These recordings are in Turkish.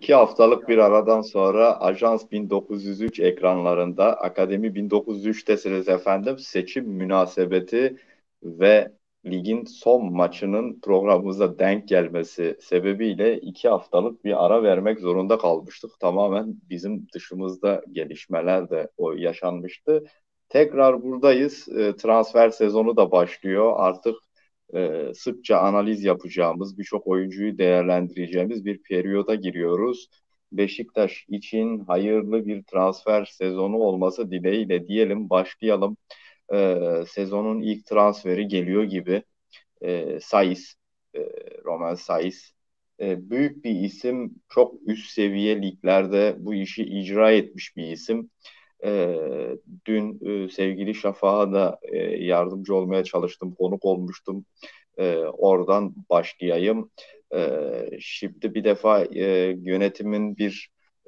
2 haftalık bir aradan sonra Ajans 1903 ekranlarında, Akademi 1903'tesiniz efendim. Seçim münasebeti ve ligin son maçının programımıza denk gelmesi sebebiyle 2 haftalık bir ara vermek zorunda kalmıştık. Tamamen bizim dışımızda gelişmeler de o yaşanmıştı. Tekrar buradayız. Transfer sezonu da başlıyor. Artık sıkça analiz yapacağımız, birçok oyuncuyu değerlendireceğimiz bir periyoda giriyoruz. Beşiktaş için hayırlı bir transfer sezonu olması dileğiyle diyelim, başlayalım. Sezonun ilk transferi geliyor gibi. Saiz, e, Romain Saiz. Büyük bir isim, çok üst seviye liglerde bu işi icra etmiş bir isim. Dün sevgili Şafak'a da yardımcı olmaya çalıştım, konuk olmuştum. Oradan başlayayım. Şimdi bir defa yönetimin bir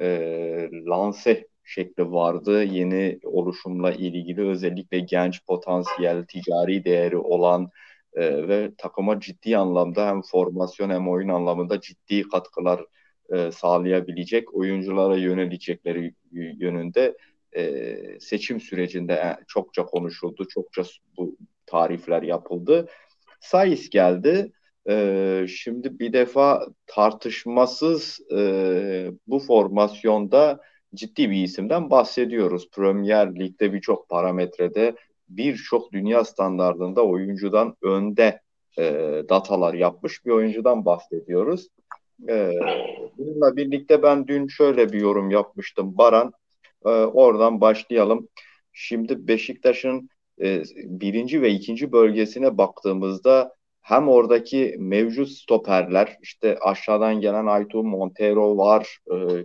lanse şekli vardı. Yeni oluşumla ilgili özellikle genç potansiyel, ticari değeri olan ve takıma ciddi anlamda hem formasyon hem oyun anlamında ciddi katkılar sağlayabilecek oyunculara yönelecekleri yönünde seçim sürecinde çokça konuşuldu, çokça bu tarifler yapıldı. Saiz geldi. Şimdi bir defa tartışmasız bu formasyonda ciddi bir isimden bahsediyoruz. Premier Lig'de birçok parametrede birçok dünya standardında oyuncudan önde e, datalar yapmış bir oyuncudan bahsediyoruz. E, Bununla birlikte ben dün şöyle bir yorum yapmıştım Baran. Oradan başlayalım. Şimdi Beşiktaş'ın birinci ve ikinci bölgesine baktığımızda hem oradaki mevcut stoperler, işte aşağıdan gelen Aytu Montero var,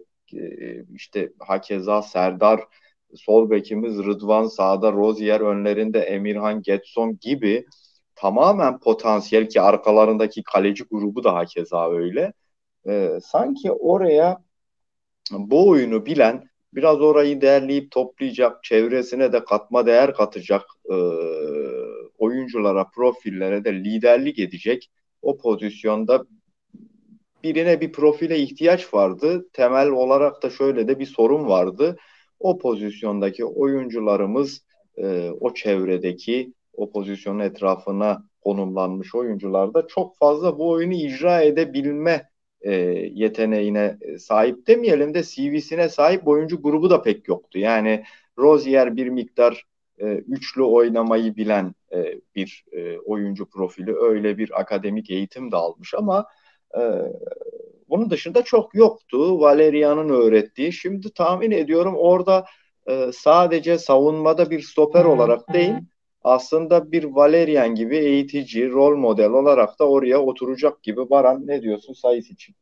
işte hakeza Serdar, sol bekimiz Rıdvan, sağda Rozier, önlerinde Emirhan, Getson gibi tamamen potansiyel, ki arkalarındaki kaleci grubu da hakeza öyle. Sanki oraya bu oyunu bilen, biraz orayı derleyip toplayacak, çevresine de katma değer katacak oyunculara, profillere de liderlik edecek o pozisyonda birine, bir profile ihtiyaç vardı. Temel olarak da şöyle de bir sorun vardı. O pozisyondaki oyuncularımız, o çevredeki, o pozisyonun etrafına konumlanmış oyuncular da çok fazla bu oyunu icra edebilme yeteneğine sahip demeyelim de CV'sine sahip oyuncu grubu da pek yoktu. Yani Rozier bir miktar üçlü oynamayı bilen bir oyuncu profili, öyle bir akademik eğitim de almış ama e, bunun dışında çok yoktu. Valerian'ın öğrettiği. Şimdi tahmin ediyorum orada sadece savunmada bir stoper olarak değil, aslında bir Valerian gibi eğitici, rol model olarak da oraya oturacak gibi. Baran, ne diyorsun Sayıs için?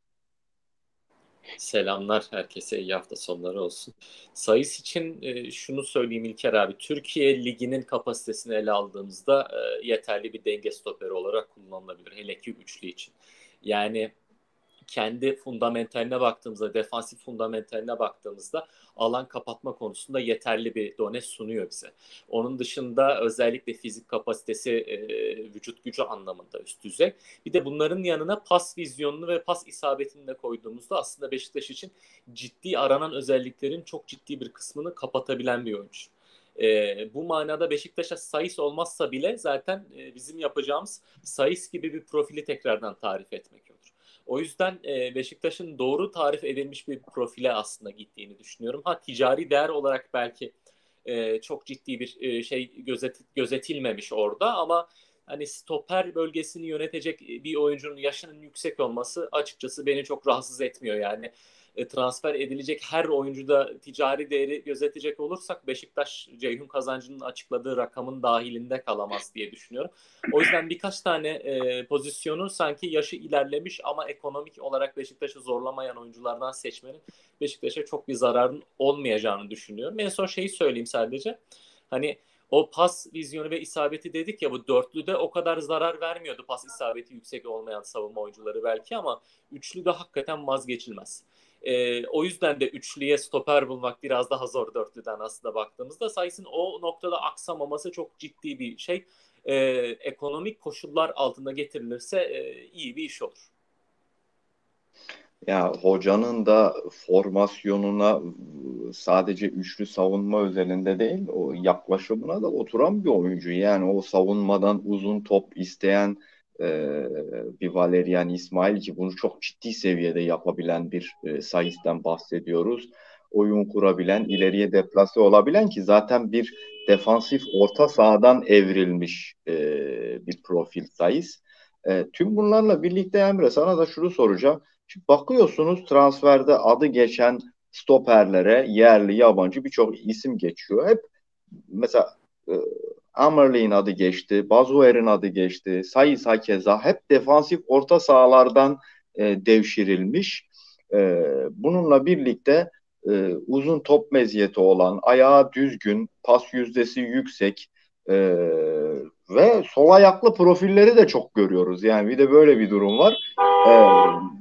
Selamlar herkese, iyi hafta sonları olsun. Sayıs için şunu söyleyeyim İlker abi. Türkiye Ligi'nin kapasitesini ele aldığımızda yeterli bir denge stoperi olarak kullanılabilir. Hele ki üçlü için. Yani kendi fundamentaline baktığımızda, defansif fundamentaline baktığımızda alan kapatma konusunda yeterli bir done sunuyor bize. Onun dışında özellikle fizik kapasitesi, vücut gücü anlamında üst düzey. Bir de bunların yanına pas vizyonunu ve pas isabetini de koyduğumuzda aslında Beşiktaş için ciddi aranan özelliklerin çok ciddi bir kısmını kapatabilen bir oyuncu. Bu manada Beşiktaş'a Saiz olmazsa bile zaten bizim yapacağımız Saiz gibi bir profili tekrardan tarif etmek olur. O yüzden Beşiktaş'ın doğru tarif edilmiş bir profile aslında gittiğini düşünüyorum. Ha, ticari değer olarak belki çok ciddi bir şey gözetilmemiş orada ama hani stoper bölgesini yönetecek bir oyuncunun yaşının yüksek olması açıkçası beni çok rahatsız etmiyor. Yani transfer edilecek her oyuncuda ticari değeri gözetecek olursak Beşiktaş Ceyhun Kazancı'nın açıkladığı rakamın dahilinde kalamaz diye düşünüyorum. O yüzden birkaç tane pozisyonu sanki yaşı ilerlemiş ama ekonomik olarak Beşiktaş'ı zorlamayan oyunculardan seçmenin Beşiktaş'a çok bir zararın olmayacağını düşünüyorum. En son şeyi söyleyeyim sadece. Hani o pas vizyonu ve isabeti dedik ya, bu dörtlüde o kadar zarar vermiyordu pas isabeti yüksek olmayan savunma oyuncuları belki ama üçlüde hakikaten vazgeçilmez. O yüzden de üçlüye stoper bulmak biraz daha zor dörtlüden aslında baktığımızda. Sayısın o noktada aksamaması çok ciddi bir şey. Ekonomik koşullar altında getirilirse iyi bir iş olur. Ya hocanın da formasyonuna sadece üçlü savunma özelinde değil, o yaklaşımına da oturan bir oyuncu. Yani o savunmadan uzun top isteyen e, bir Valerian İsmail, ki bunu çok ciddi seviyede yapabilen bir sayısından bahsediyoruz. Oyun kurabilen, ileriye deplase olabilen, ki zaten bir defansif orta sahadan evrilmiş bir profil sayıs. Tüm bunlarla birlikte Emre, sana da şunu soracağım. Şimdi bakıyorsunuz, transferde adı geçen stoperlere yerli yabancı birçok isim geçiyor. Hep mesela Amerli'nin adı geçti, Bazuer'in adı geçti, Sayıs hakeza, hep defansif orta sahalardan devşirilmiş. Bununla birlikte uzun top meziyeti olan, ayağı düzgün, pas yüzdesi yüksek e, ve sol ayaklı profilleri de çok görüyoruz. Yani bir de böyle bir durum var. E,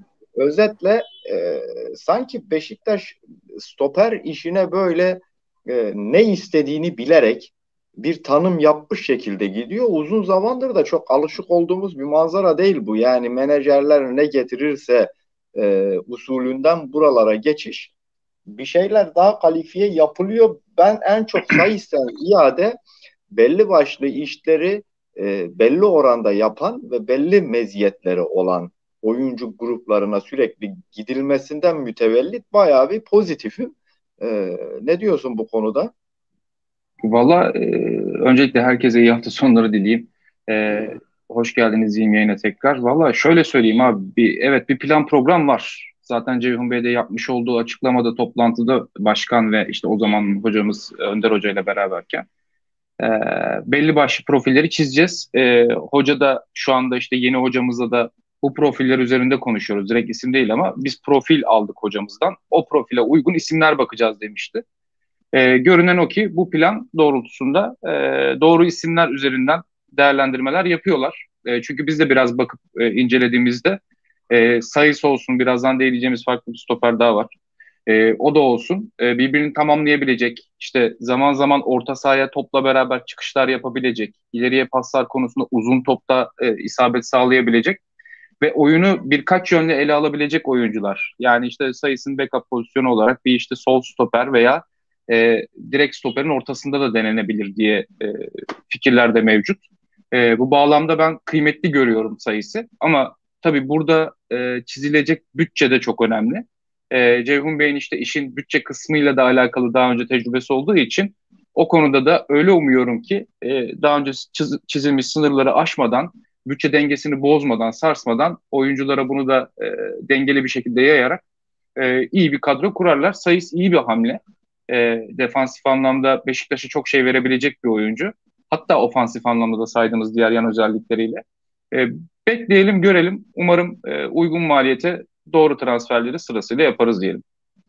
Özetle sanki Beşiktaş stoper işine böyle ne istediğini bilerek bir tanım yapmış şekilde gidiyor. Uzun zamandır da çok alışık olduğumuz bir manzara değil bu. Yani menajerler ne getirirse usulünden buralara geçiş, bir şeyler daha kalifiye yapılıyor. Ben en çok sayısal iade belli başlı işleri belli oranda yapan ve belli meziyetleri olan oyuncu gruplarına sürekli gidilmesinden mütevellit bayağı bir pozitifim. Ne diyorsun bu konuda? Valla öncelikle herkese iyi hafta sonları dileyeyim. E, Hoş geldiniz diyeyim yayına tekrar. Valla şöyle söyleyeyim abi. Evet, bir plan program var. Zaten Ceyhun Bey'de yapmış olduğu açıklamada, toplantıda başkan ve işte o zaman hocamız Önder Hoca ile beraberken e, belli başlı profilleri çizeceğiz. Hoca da şu anda işte yeni hocamızla da bu profiller üzerinde konuşuyoruz. Direkt isim değil ama biz profil aldık hocamızdan. O profile uygun isimler bakacağız demişti. Görünen o ki bu plan doğrultusunda doğru isimler üzerinden değerlendirmeler yapıyorlar. Çünkü biz de biraz bakıp incelediğimizde sayısı olsun, birazdan değineceğimiz farklı bir stoper daha var. O da olsun, birbirini tamamlayabilecek, işte zaman zaman orta sahaya topla beraber çıkışlar yapabilecek, ileriye paslar konusunda uzun topta isabet sağlayabilecek ve oyunu birkaç yönde ele alabilecek oyuncular. Yani işte sayısının backup pozisyonu olarak bir işte sol stoper veya direkt stoperin ortasında da denenebilir diye fikirler de mevcut. Bu bağlamda ben kıymetli görüyorum sayısı. Ama tabii burada çizilecek bütçe de çok önemli. Ceyhun Bey'in işte işin bütçe kısmıyla da alakalı daha önce tecrübesi olduğu için o konuda da öyle umuyorum ki daha önce çizilmiş sınırları aşmadan, bütçe dengesini bozmadan, sarsmadan oyunculara bunu da dengeli bir şekilde yayarak iyi bir kadro kurarlar. Sayıs iyi bir hamle. Defansif anlamda Beşiktaş'a çok şey verebilecek bir oyuncu. Hatta ofansif anlamda da saydığımız diğer yan özellikleriyle. E, Bekleyelim, görelim. Umarım uygun maliyete doğru transferleri sırasıyla yaparız diyelim.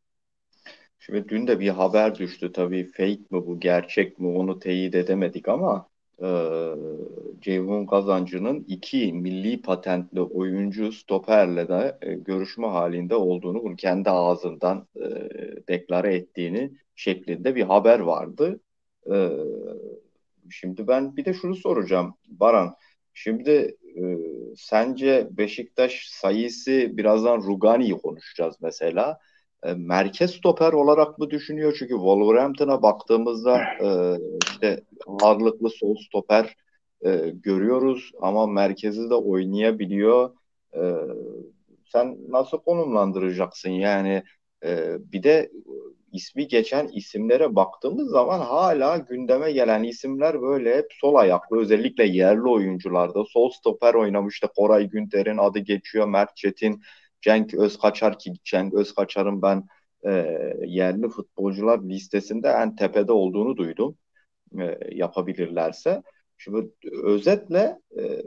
Şimdi dün de bir haber düştü, tabii fake mi bu gerçek mi onu teyit edemedik ama e, Ceyhun Kazancı'nın iki milli patentli oyuncu stoperle de görüşme halinde olduğunu, bunu kendi ağzından deklare ettiğini şeklinde bir haber vardı. E, Şimdi ben bir de şunu soracağım Baran. Şimdi sence Beşiktaş sayısı, birazdan Rugani'yi konuşacağız mesela. Merkez stoper olarak mı düşünüyor? Çünkü Wolverhampton'a baktığımızda işte ağırlıklı sol stoper görüyoruz ama merkezi de oynayabiliyor. E, Sen nasıl konumlandıracaksın? Yani bir de ismi geçen isimlere baktığımız zaman hala gündeme gelen isimler böyle hep sol ayaklı, özellikle yerli oyuncularda. Sol stoper oynamıştı. Koray Günter'in adı geçiyor, Mert Çetin, Cenk Özkaçar, ki Cenk Özkaçar'ın ben e, yerli futbolcular listesinde en tepede olduğunu duydum. Yapabilirlerse. Şimdi özetle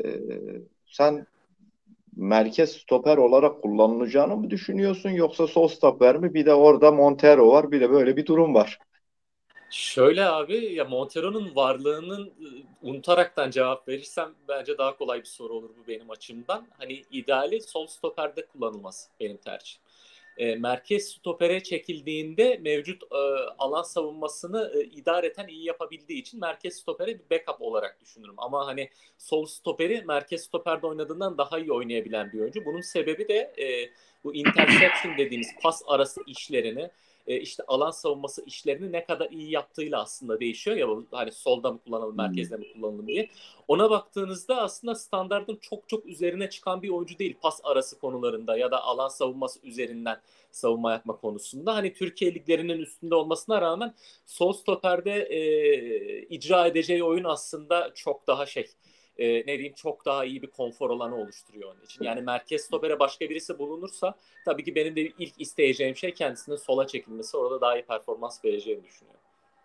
sen merkez stoper olarak kullanılacağını mı düşünüyorsun, yoksa sol stoper mi? Bir de orada Montero var. Bir de böyle bir durum var. Şöyle abi, ya Montero'nun varlığının unutaraktan cevap verirsem bence daha kolay bir soru olur bu benim açımdan. Hani ideali sol stoperde kullanılması benim tercihim. merkez stopere çekildiğinde mevcut alan savunmasını idareten iyi yapabildiği için merkez stopere bir backup olarak düşünürüm. Ama hani sol stoperi merkez stoperde oynadığından daha iyi oynayabilen bir oyuncu. Bunun sebebi de bu interception dediğimiz pas arası işlerini, işte alan savunması işlerini ne kadar iyi yaptığıyla aslında değişiyor ya, hani solda mı kullanalım, merkezde mi kullanalım diye. Ona baktığınızda aslında standardın çok çok üzerine çıkan bir oyuncu değil pas arası konularında ya da alan savunması üzerinden savunma yapma konusunda. Hani Türkiye liglerinin üstünde olmasına rağmen sol stoperde icra edeceği oyun aslında çok daha ne diyeyim, çok daha iyi bir konfor alanı oluşturuyor onun için. Yani merkez stopere başka birisi bulunursa tabii ki benim de ilk isteyeceğim şey kendisinin sola çekilmesi. Orada daha iyi performans vereceğini düşünüyorum.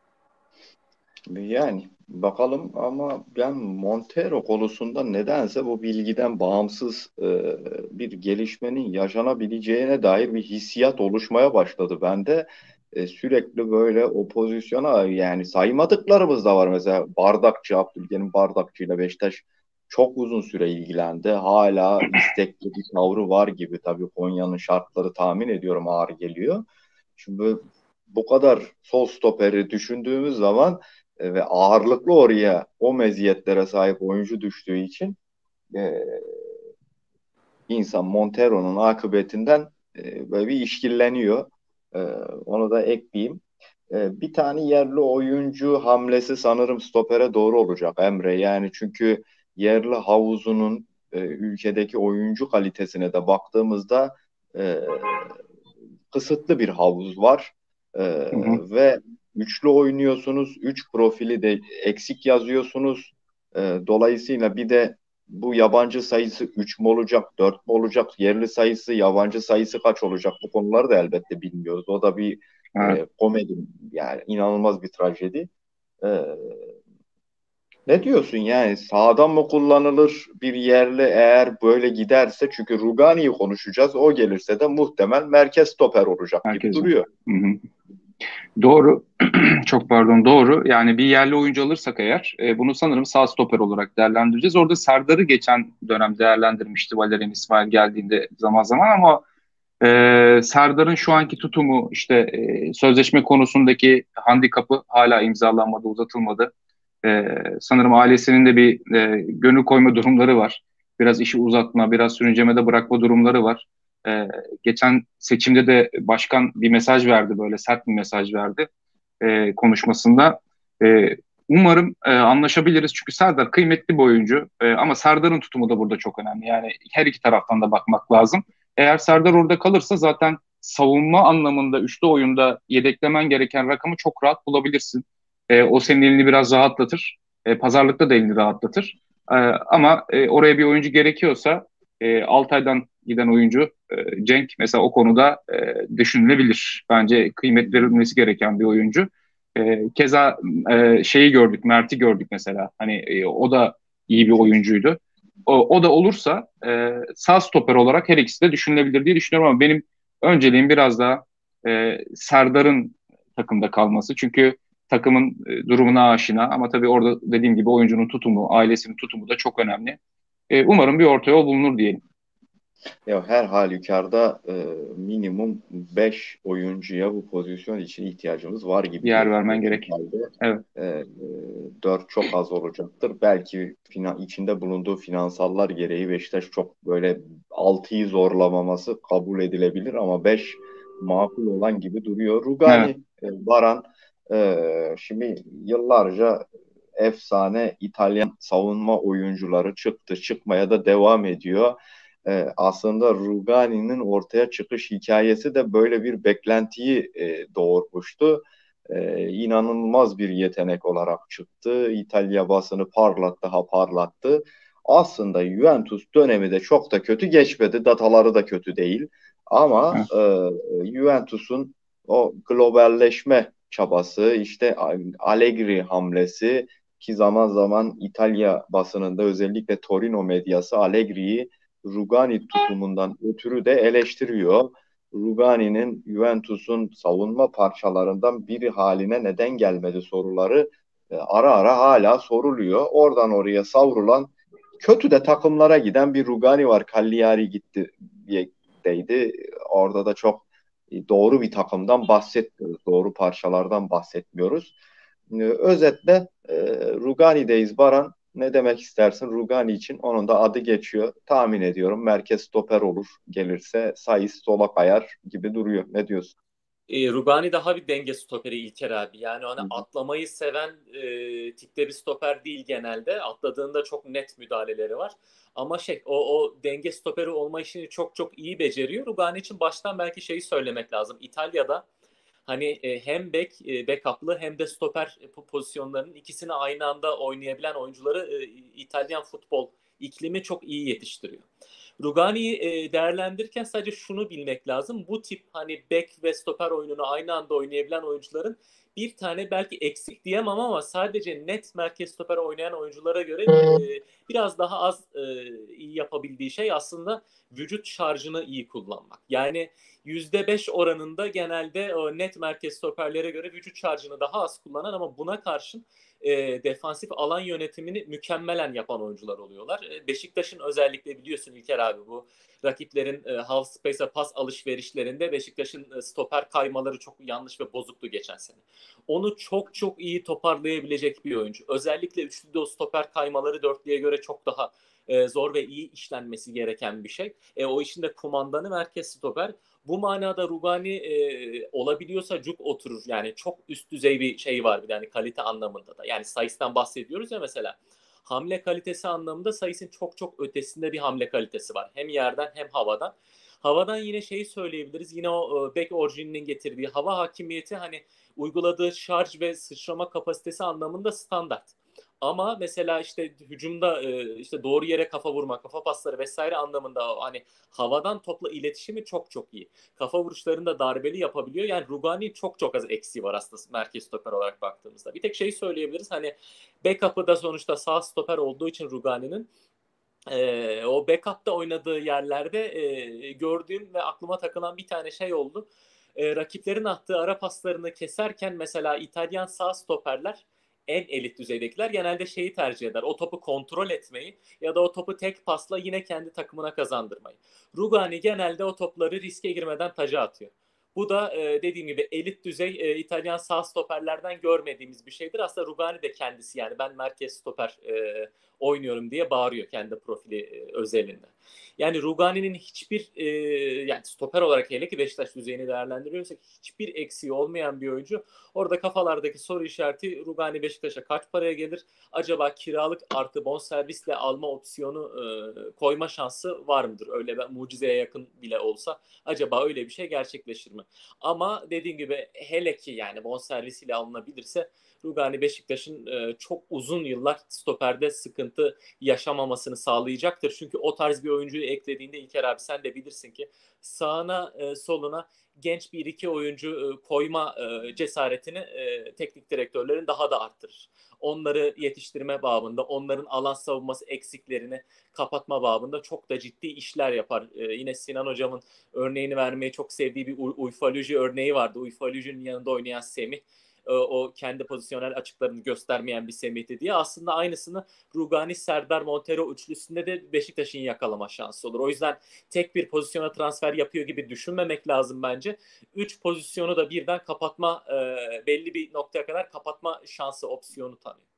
Yani bakalım ama ben Montero konusunda nedense bu bilgiden bağımsız bir gelişmenin yaşanabileceğine dair bir hissiyat oluşmaya başladı bende. Sürekli böyle o pozisyona yani saymadıklarımız da var. Mesela Bardakçı, Abdülkerim Bardakçı ile Beşiktaş çok uzun süre ilgilendi. Hala istekli bir tavrı var gibi. Tabii Konya'nın şartları tahmin ediyorum ağır geliyor. Şimdi bu kadar sol stoperi düşündüğümüz zaman ve ağırlıklı oraya o meziyetlere sahip oyuncu düştüğü için e, insan Montero'nun akıbetinden böyle bir işkilleniyor. E, Onu da ekleyeyim. Bir tane yerli oyuncu hamlesi sanırım stopere doğru olacak Emre. Yani çünkü yerli havuzunun ülkedeki oyuncu kalitesine de baktığımızda e, kısıtlı bir havuz var. Hı hı. Ve üçlü oynuyorsunuz. Üç profili de eksik yazıyorsunuz. Dolayısıyla bir de bu yabancı sayısı 3 mü olacak, 4 mü olacak? Yerli sayısı, yabancı sayısı kaç olacak? Bu konuları da elbette bilmiyoruz. O da bir Evet. komedi, yani inanılmaz bir trajedi. E, Ne diyorsun yani sağdan mı kullanılır bir yerli eğer böyle giderse, çünkü Rugani'yi konuşacağız, o gelirse de muhtemel merkez stoper olacak gibi Herkese. duruyor. Hı hı. Doğru. Çok pardon, doğru. Yani bir yerli oyuncu alırsak eğer bunu sanırım sağ stoper olarak değerlendireceğiz. Orada Serdar'ı geçen dönem değerlendirmişti Valerian İsmail geldiğinde zaman zaman ama Serdar'ın şu anki tutumu işte sözleşme konusundaki handikapı hala imzalanmadı, uzatılmadı. Sanırım ailesinin de bir gönül koyma durumları var. Biraz işi uzatma, biraz sürüncemede bırakma durumları var. E, Geçen seçimde de başkan bir mesaj verdi, böyle sert bir mesaj verdi konuşmasında. Umarım anlaşabiliriz çünkü Serdar kıymetli bir oyuncu ama Serdar'ın tutumu da burada çok önemli. Yani her iki taraftan da bakmak lazım. Eğer Serdar orada kalırsa zaten savunma anlamında üçlü oyunda yedeklemen gereken rakamı çok rahat bulabilirsin. O senin elini biraz rahatlatır. Pazarlıkta da elini rahatlatır. Ama oraya bir oyuncu gerekiyorsa Altay'dan giden oyuncu Cenk mesela o konuda düşünülebilir. Bence kıymet verilmesi gereken bir oyuncu. Keza şeyi gördük, Mert'i gördük mesela. Hani o da iyi bir oyuncuydu. O da olursa sağ stoper olarak her ikisi de düşünülebilir diye düşünüyorum ama benim önceliğim biraz daha Serdar'ın takımda kalması. Çünkü takımın durumuna aşina ama tabii orada dediğim gibi oyuncunun tutumu, ailesinin tutumu da çok önemli. Umarım bir orta yol bulunur diyelim. Ya her halükarda minimum 5 oyuncuya bu pozisyon için ihtiyacımız var gibi Yer vermen görünüyor. gerek. Totalde Evet. e, 4 çok az olacaktır. Belki içinde bulunduğu finansallar gereği Beşiktaş çok böyle 6'yı zorlamaması kabul edilebilir ama 5 makul olan gibi duruyor. Evet. Rugani, Baran, şimdi yıllarca efsane İtalyan savunma oyuncuları çıktı, çıkmaya da devam ediyor. Aslında Rugani'nin ortaya çıkış hikayesi de böyle bir beklentiyi doğurmuştu. İnanılmaz bir yetenek olarak çıktı. İtalya basını parlattı. Aslında Juventus dönemi de çok da kötü geçmedi. Dataları da kötü değil. Ama Evet. Juventus'un o globalleşme çabası, işte Allegri hamlesi, ki zaman zaman İtalya basınında özellikle Torino medyası Allegri'yi Rugani tutumundan ötürü de eleştiriyor. Rugani'nin Juventus'un savunma parçalarından biri haline neden gelmedi soruları ara ara hala soruluyor. Oradan oraya savrulan, kötü de takımlara giden bir Rugani var. Cagliari gitti deydi. Orada da çok doğru bir takımdan bahsetmiyoruz. Doğru parçalardan bahsetmiyoruz. Özetle Rugani'deyiz Baran. Ne demek istersin Rugani için? Onun da adı geçiyor. Tahmin ediyorum merkez stoper olur. Gelirse Saiz sola kayar gibi duruyor. Ne diyorsun? Rugani daha bir denge stoperi İlker abi. Yani hani Hı hı. atlamayı seven tipte bir stoper değil genelde. Atladığında çok net müdahaleleri var. Ama o denge stoperi olma işini çok çok iyi beceriyor. Rugani için baştan belki şeyi söylemek lazım. İtalya'da hani hem backup'lı hem de stoper pozisyonlarının ikisini aynı anda oynayabilen oyuncuları İtalyan futbol iklimi çok iyi yetiştiriyor. Rugani'yi değerlendirirken sadece şunu bilmek lazım. Bu tip hani bek ve stoper oyununu aynı anda oynayabilen oyuncuların bir tane belki eksik diyemem ama sadece net merkez stoper oynayan oyunculara göre biraz daha az iyi yapabildiği şey aslında vücut şarjını iyi kullanmak. Yani %5 oranında genelde o net merkez stoperlere göre vücut şarjını daha az kullanan ama buna karşın defansif alan yönetimini mükemmelen yapan oyuncular oluyorlar. Beşiktaş'ın özellikle biliyorsun İlker abi bu rakiplerin half space'e pas alışverişlerinde Beşiktaş'ın stoper kaymaları çok yanlış ve bozuktu geçen sene. Onu çok çok iyi toparlayabilecek bir oyuncu. Özellikle üçlüde o stoper kaymaları dörtlüye göre çok daha zor ve iyi işlenmesi gereken bir şey. O işin de kumandanı merkez stoper. Bu manada Rugani olabiliyorsa cuk oturur. Yani çok üst düzey bir şey var bir de hani kalite anlamında da. Yani Saiz'den bahsediyoruz ya mesela. Hamle kalitesi anlamında Saiz'in çok çok ötesinde bir hamle kalitesi var. Hem yerden hem havadan. Havadan yine şeyi söyleyebiliriz. Yine o back orijininin getirdiği hava hakimiyeti hani uyguladığı şarj ve sıçrama kapasitesi anlamında standart. Ama mesela işte hücumda işte doğru yere kafa vurma, kafa pasları vesaire anlamında hani havadan topla iletişimi çok çok iyi. Kafa vuruşlarında darbeli yapabiliyor. Yani Rugani çok çok az eksiği var aslında merkez stoper olarak baktığımızda. Bir tek şeyi söyleyebiliriz. Hani backup'ı da sonuçta sağ stoper olduğu için Rugani'nin o backup'ta oynadığı yerlerde gördüğüm ve aklıma takılan bir tane şey oldu. Rakiplerin attığı ara paslarını keserken mesela İtalyan sağ stoperler en elit düzeydekiler genelde şeyi tercih eder. O topu kontrol etmeyi ya da o topu tek pasla yine kendi takımına kazandırmayı. Rugani genelde o topları riske girmeden taca atıyor. Bu da dediğim gibi elit düzey İtalyan sağ stoperlerden görmediğimiz bir şeydir. Aslında Rugani de kendisi yani ben merkez stoper oynuyorum diye bağırıyor kendi profili özelinde. Yani Rugani'nin hiçbir yani stoper olarak hele ki Beşiktaş düzeyini değerlendiriyorsak hiçbir eksiği olmayan bir oyuncu. Orada kafalardaki soru işareti Rugani Beşiktaş'a kaç paraya gelir? Acaba kiralık artı bonservisle alma opsiyonu koyma şansı var mıdır? Öyle mucizeye yakın bile olsa acaba öyle bir şey gerçekleşir mi? Ama dediğim gibi hele ki yani bonservisiyle alınabilirse Rugani Beşiktaş'ın çok uzun yıllar stoperde sıkıntı yaşamamasını sağlayacaktır. Çünkü o tarz bir oyuncuyu eklediğinde İlker abi sen de bilirsin ki sağına soluna genç bir iki oyuncu koyma cesaretini teknik direktörlerin daha da arttırır. Onları yetiştirme babında, onların alan savunması eksiklerini kapatma babında çok da ciddi işler yapar. Yine Sinan hocamın örneğini vermeyi çok sevdiği bir Uyfaluji örneği vardı. Uyfaluji'nin yanında oynayan Semih o kendi pozisyonel açıklarını göstermeyen bir Semih'ti diye. Aslında aynısını Rugani, Serdar, Montero üçlüsünde de Beşiktaş'ın yakalama şansı olur. O yüzden tek bir pozisyona transfer yapıyor gibi düşünmemek lazım bence. Üç pozisyonu da birden kapatma belli bir noktaya kadar kapatma şansı opsiyonu tanıyor.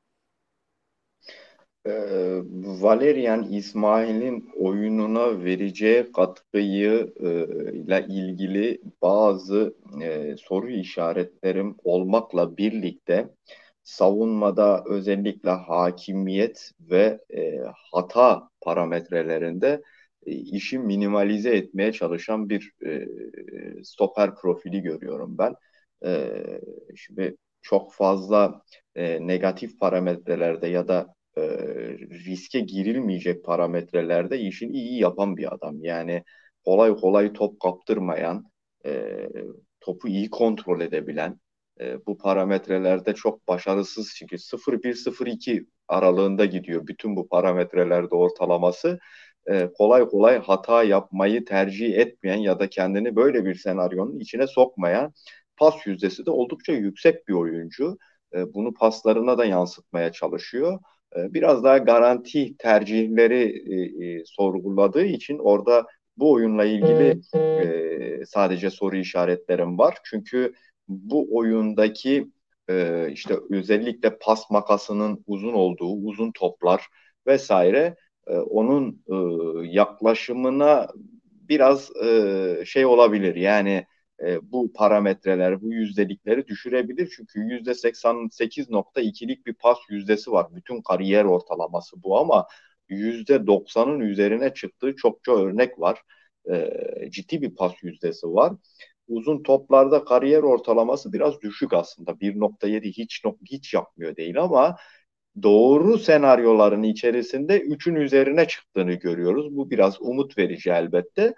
Valerian İsmail'in oyununa vereceği katkıyı ile ilgili bazı soru işaretlerim olmakla birlikte savunmada özellikle hakimiyet ve hata parametrelerinde işi minimalize etmeye çalışan bir stoper profili görüyorum ben. E, Şimdi çok fazla negatif parametrelerde ya da riske girilmeyecek parametrelerde işini iyi yapan bir adam. Yani kolay kolay top kaptırmayan, e, topu iyi kontrol edebilen, bu parametrelerde çok başarısız çünkü 0-1-0-2 aralığında gidiyor bütün bu parametrelerde ortalaması. Kolay kolay hata yapmayı tercih etmeyen ya da kendini böyle bir senaryonun içine sokmayan, pas yüzdesi de oldukça yüksek bir oyuncu. Bunu paslarına da yansıtmaya çalışıyor. Biraz daha garanti tercihleri sorguladığı için orada Bu oyunla ilgili sadece soru işaretlerim var. Çünkü bu oyundaki işte özellikle pas makasının uzun olduğu, uzun toplar vesaire onun yaklaşımına biraz şey olabilir. Yani bu parametreler, bu yüzdelikleri düşürebilir. Çünkü %88,2'lik bir pas yüzdesi var. Bütün kariyer ortalaması bu ama %90'ın üzerine çıktığı çokça örnek var. Ciddi bir pas yüzdesi var. Uzun toplarda kariyer ortalaması biraz düşük aslında. 1,7 hiç yapmıyor değil ama doğru senaryoların içerisinde 3'ün üzerine çıktığını görüyoruz. Bu biraz umut verici elbette.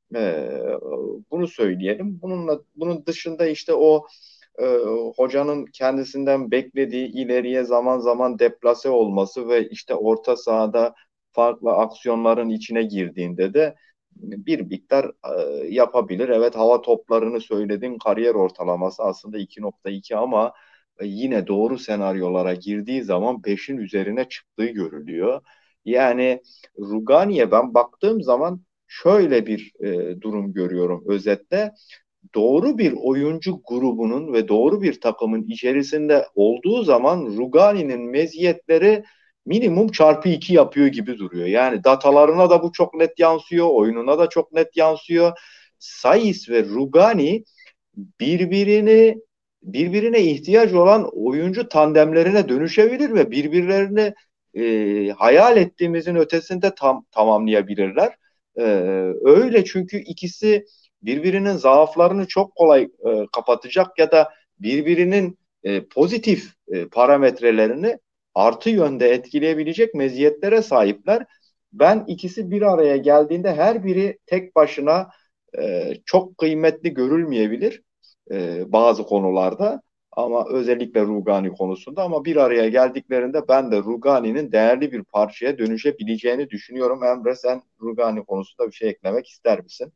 Bunu söyleyelim. Bunun dışında işte o e, hocanın kendisinden beklediği ileriye zaman zaman deplase olması ve işte orta sahada farklı aksiyonların içine girdiğinde de bir miktar yapabilir. Evet, hava toplarını söyledim. Kariyer ortalaması aslında 2,2 ama yine doğru senaryolara girdiği zaman 5'in üzerine çıktığı görülüyor. Yani Rugani'ye ben baktığım zaman şöyle bir durum görüyorum özetle. Doğru bir oyuncu grubunun ve doğru bir takımın içerisinde olduğu zaman Rugani'nin meziyetleri minimum çarpı 2 yapıyor gibi duruyor. Yani datalarına da bu çok net yansıyor, oyununa da çok net yansıyor. Saiz ve Rugani birbirini birbirine ihtiyaç olan oyuncu tandemlerine dönüşebilir ve birbirlerini hayal ettiğimizin ötesinde tamamlayabilirler. E, Öyle çünkü ikisi birbirinin zaaflarını çok kolay kapatacak ya da birbirinin pozitif parametrelerini artı yönde etkileyebilecek meziyetlere sahipler. Ben ikisi bir araya geldiğinde her biri tek başına çok kıymetli görülmeyebilir bazı konularda ama özellikle Rugani konusunda ama bir araya geldiklerinde ben de Rugani'nin değerli bir parçaya dönüşebileceğini düşünüyorum. Emre, sen Rugani konusunda bir şey eklemek ister misin?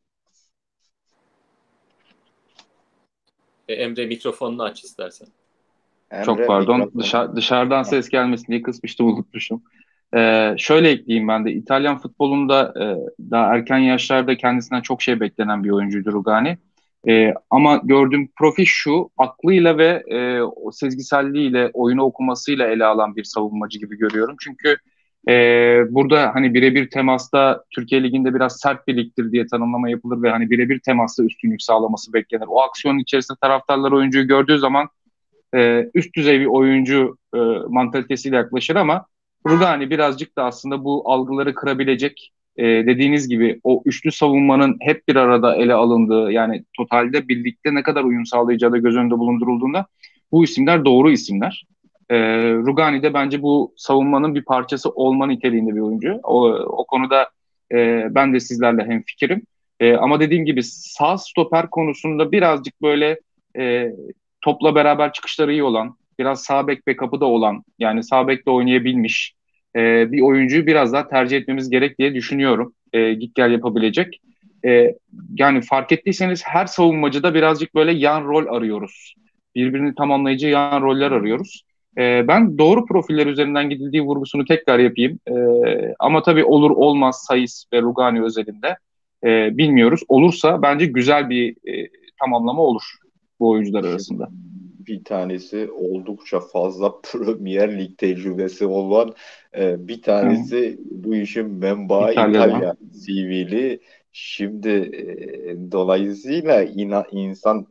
Emre mikrofonunu aç istersen. Çok Emre pardon. mikrofonu. Dışarıdan ses gelmesin diye kısmıştım, unutmuşum. Şöyle ekleyeyim ben de. İtalyan futbolunda daha erken yaşlarda kendisinden çok şey beklenen bir oyuncuydu Rugani. Ama gördüğüm profil şu: aklıyla ve o sezgiselliğiyle, oyunu okumasıyla ele alan bir savunmacı gibi görüyorum. Çünkü e, burada hani birebir temasta Türkiye Ligi'nde biraz sert bir ligdir diye tanımlama yapılır ve hani birebir temasta üstünlük sağlaması beklenir. O aksiyonun içerisinde taraftarlar oyuncuyu gördüğü zaman üst düzey bir oyuncu mantalitesiyle yaklaşır ama Rugani birazcık da aslında bu algıları kırabilecek, dediğiniz gibi o üçlü savunmanın hep bir arada ele alındığı, yani totalde birlikte ne kadar uyum sağlayacağı da göz önünde bulundurulduğunda bu isimler doğru isimler. Rugani de bence bu savunmanın bir parçası olma niteliğinde bir oyuncu. O konuda ben de sizlerle hemfikirim. Ama dediğim gibi sağ stoper konusunda birazcık böyle e, topla beraber çıkışları iyi olan, biraz sağ bek backup'ı da olan, yani sağ bekle oynayabilmiş bir oyuncuyu biraz daha tercih etmemiz gerek diye düşünüyorum. Git gel yapabilecek. Yani fark ettiyseniz her savunmacıda birazcık böyle yan rol arıyoruz. Birbirini tamamlayıcı yan roller arıyoruz. Ben doğru profiller üzerinden gidildiği vurgusunu tekrar yapayım. Ama tabii olur olmaz Sayıs ve Rugani özelinde bilmiyoruz. Olursa bence güzel bir tamamlama olur bu oyuncular Şimdi arasında. bir tanesi oldukça fazla Premier Lig tecrübesi olan, bir Hı, tanesi bu işin menbaı İtalya'da. İtalya CV'li. Şimdi dolayısıyla insan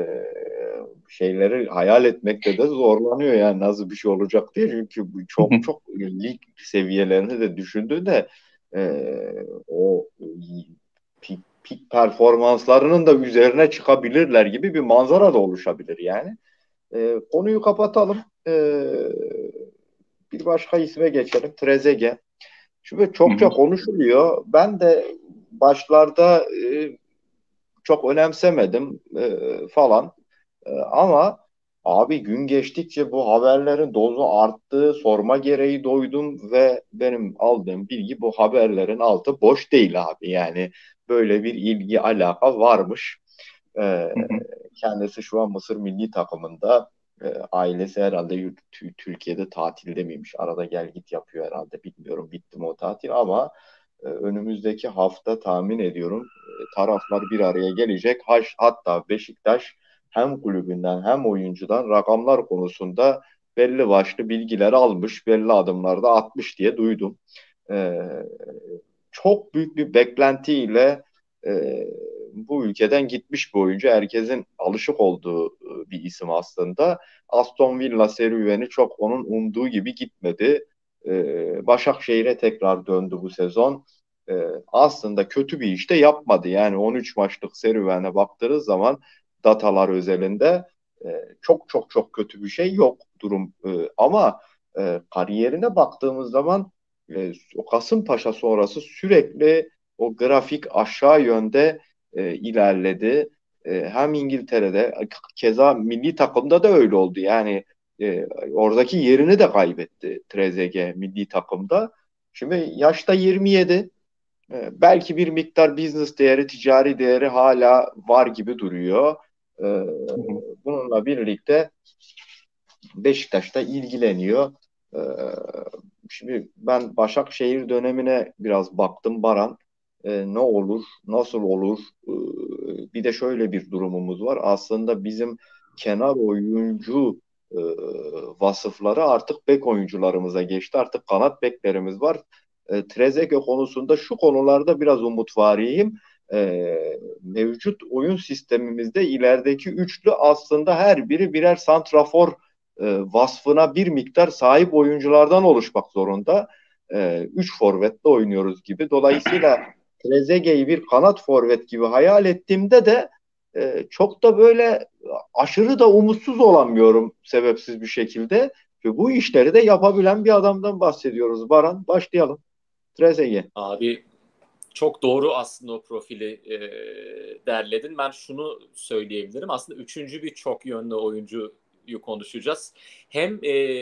şeyleri hayal etmekte de zorlanıyor yani nasıl bir şey olacak diye. Çünkü bu çok çok lig seviyelerini de düşündüğünde o pik performanslarının da üzerine çıkabilirler gibi bir manzara da oluşabilir yani. Konuyu kapatalım. Bir başka isme geçelim. Trezeguet. Çünkü Hı çokça hı. konuşuluyor. Ben de başlarda çok önemsemedim falan. Ama abi gün geçtikçe bu haberlerin dozu arttı. Sorma gereği doydum ve benim aldığım bilgi bu haberlerin altı boş değil abi. Yani böyle bir ilgi alaka varmış. Ee, Hı hı. Kendisi şu an Mısır milli takımında. Ailesi herhalde Türkiye'de tatilde miymiş? Arada gel git yapıyor herhalde. Bilmiyorum bitti mi o tatil ama önümüzdeki hafta tahmin ediyorum taraflar bir araya gelecek. Hatta Beşiktaş hem kulübünden hem oyuncudan rakamlar konusunda belli başlı bilgiler almış, belli adımlarda atmış diye duydum. E, Çok büyük bir beklentiyle e, bu ülkeden gitmiş bir oyuncu. Herkesin alışık olduğu bir isim aslında. Aston Villa serüveni çok onun umduğu gibi gitmedi. Başakşehir'e tekrar döndü bu sezon. Aslında kötü bir iş de yapmadı. Yani 13 maçlık serüvene baktığınız zaman datalar özelinde çok çok çok kötü bir şey yok durum. Ama kariyerine baktığımız zaman o Kasımpaşa sonrası sürekli o grafik aşağı yönde ilerledi. Hem İngiltere'de keza milli takımda da öyle oldu. Yani oradaki yerini de kaybetti Trezeguet milli takımda. Şimdi yaşta 27. Belki bir miktar business değeri, ticari değeri hala var gibi duruyor. E, Hı hı. Bununla birlikte Beşiktaş'ta ilgileniyor. Ee, Şimdi ben Başakşehir dönemine biraz baktım Baran. Ne olur, nasıl olur? Bir de şöyle bir durumumuz var. Aslında bizim kenar oyuncu vasıfları artık bek oyuncularımıza geçti. Artık kanat beklerimiz var. Trezeguet konusunda şu konularda biraz umutvariyim. Mevcut oyun sistemimizde ilerideki üçlü aslında her biri birer santrafor vasfına bir miktar sahip oyunculardan oluşmak zorunda. Üç forvetle oynuyoruz gibi. Dolayısıyla Trezeguet'i bir kanat forvet gibi hayal ettiğimde de çok da böyle aşırı da umutsuz olamıyorum sebepsiz bir şekilde. Ve bu işleri de yapabilen bir adamdan bahsediyoruz. Baran, başlayalım. Trezeguet. Abi çok doğru aslında o profili derledin. Ben şunu söyleyebilirim. Aslında üçüncü bir çok yönlü oyuncuyu konuşacağız. Hem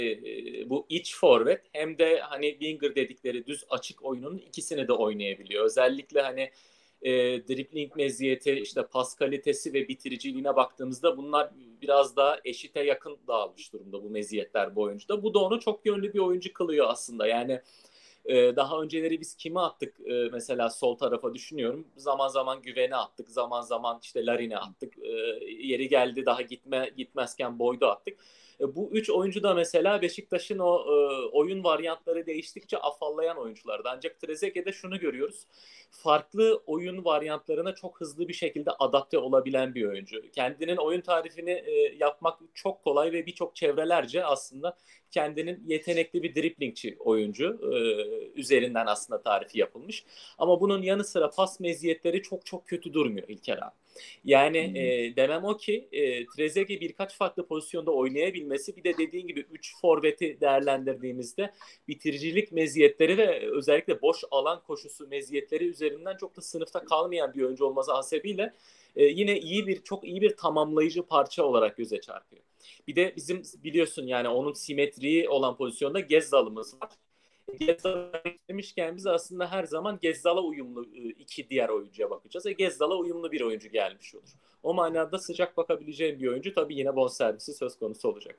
bu iç forvet hem de hani winger dedikleri düz açık oyunun ikisini de oynayabiliyor. Özellikle hani dribbling meziyeti, işte pas kalitesi ve bitiriciliğine baktığımızda bunlar biraz daha eşite yakın dağılmış durumda bu meziyetler bu oyuncuda. Bu da onu çok yönlü bir oyuncu kılıyor aslında. Yani daha önceleri biz kimi attık mesela sol tarafa düşünüyorum. Zaman zaman Güven'e attık. Zaman zaman işte Larin'e attık. Yeri geldi daha gitmezken Boyd'u attık. Bu üç oyuncu da mesela Beşiktaş'ın o oyun varyantları değiştikçe afallayan oyunculardı. Ancak Trezeguet'de şunu görüyoruz. Farklı oyun varyantlarına çok hızlı bir şekilde adapte olabilen bir oyuncu. Kendinin oyun tarifini yapmak çok kolay ve birçok çevrelerce aslında kendinin yetenekli bir driblingçi oyuncu üzerinden aslında tarifi yapılmış. Ama bunun yanı sıra pas meziyetleri çok çok kötü durmuyor İlker abi. Yani demem o ki Trezeguet birkaç farklı pozisyonda oynayabilmesi, bir de dediğin gibi 3 forveti değerlendirdiğimizde bitiricilik meziyetleri ve özellikle boş alan koşusu meziyetleri üzerinden çok da sınıfta kalmayan bir oyuncu olması hasebiyle yine çok iyi bir tamamlayıcı parça olarak göze çarpıyor. Bir de bizim biliyorsun yani onun simetriği olan pozisyonda Gezzal'ımız var. Gezzal'ı demişken biz aslında her zaman Gezzal'a uyumlu iki diğer oyuncuya bakacağız. Gezzal'a uyumlu bir oyuncu gelmiş olur. O manada sıcak bakabileceğim bir oyuncu, tabii yine bonservisi söz konusu olacak.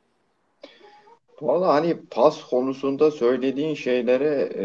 Valla hani pas konusunda söylediğin şeylere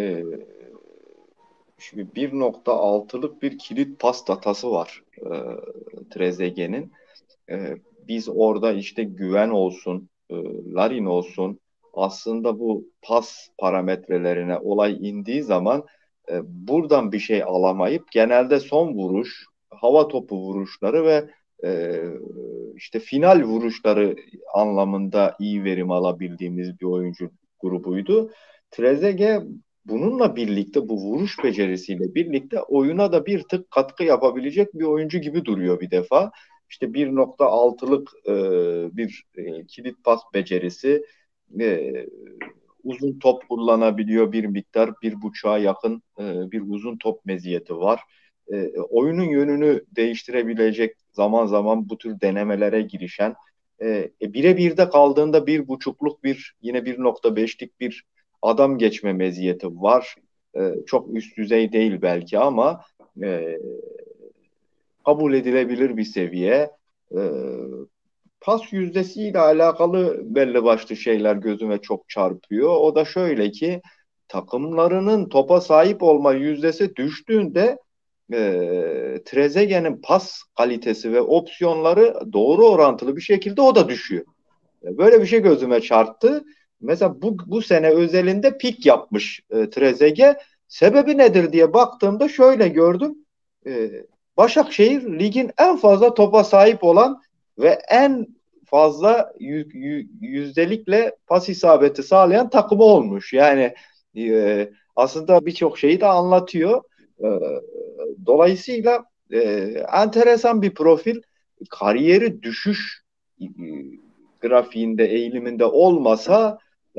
şimdi 1.6'lık bir kilit pas datası var Trezeguet'in. Biz orada işte Güven olsun, Larin olsun, aslında bu pas parametrelerine olay indiği zaman buradan bir şey alamayıp genelde son vuruş, hava topu vuruşları ve e, işte final vuruşları anlamında iyi verim alabildiğimiz bir oyuncu grubuydu. Trezeguet bununla birlikte, bu vuruş becerisiyle birlikte oyuna da bir tık katkı yapabilecek bir oyuncu gibi duruyor bir defa. İşte 1.6'lık bir kilit pas becerisi, e, uzun top kullanabiliyor bir miktar, 1.5'a yakın bir uzun top meziyeti var. Oyunun yönünü değiştirebilecek, zaman zaman bu tür denemelere girişen, birebir de kaldığında 1.5'luk bir, yine 1.5'lik bir adam geçme meziyeti var. Çok üst düzey değil belki ama e, kabul edilebilir bir seviye. E, Pas yüzdesiyle alakalı belli başlı şeyler gözüme çok çarpıyor. O da şöyle ki takımlarının topa sahip olma yüzdesi düştüğünde Trezeguet'in pas kalitesi ve opsiyonları doğru orantılı bir şekilde o da düşüyor. Böyle bir şey gözüme çarptı. Mesela bu sene özelinde pik yapmış Trezeguet. Sebebi nedir diye baktığımda şöyle gördüm. E, Başakşehir ligin en fazla topa sahip olan ve en fazla yüzdelikle pas isabeti sağlayan takımı olmuş. Yani aslında birçok şeyi de anlatıyor. E, Dolayısıyla enteresan bir profil. Kariyeri düşüş grafiğinde, eğiliminde olmasa